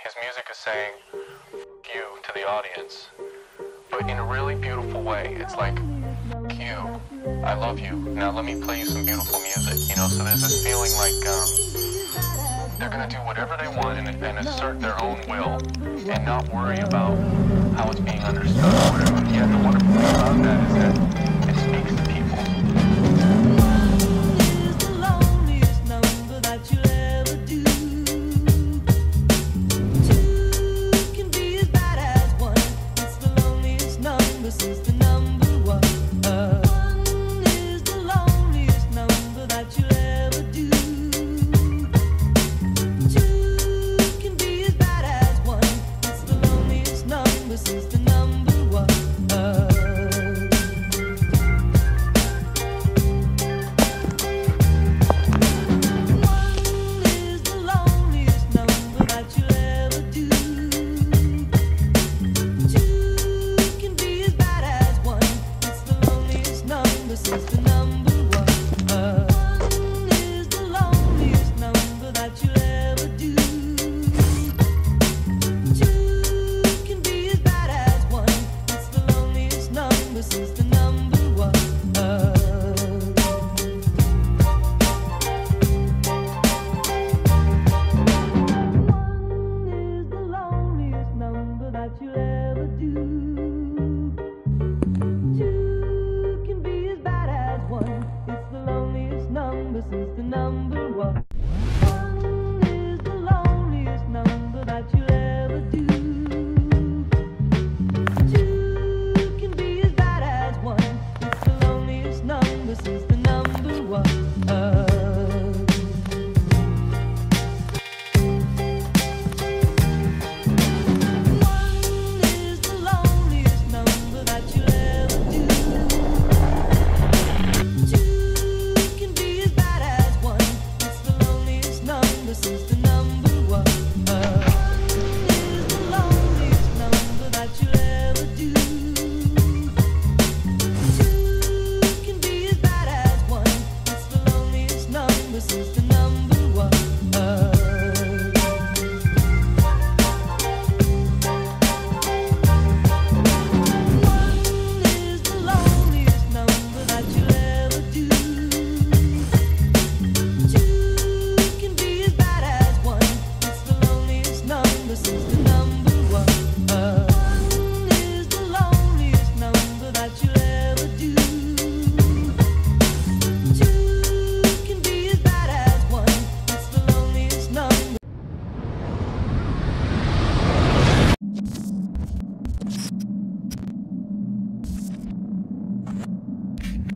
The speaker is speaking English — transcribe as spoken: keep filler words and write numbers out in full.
his music is saying "F you" to the audience, but in a really beautiful way. It's like, "You, I love you. Now let me play you some beautiful music." You know, so there's this feeling like um, they're gonna do whatever they want and, and assert their own will, and not worry about how it's being understood or whatever. Yeah, the wonderful thing about that is that it speaks to people. This is the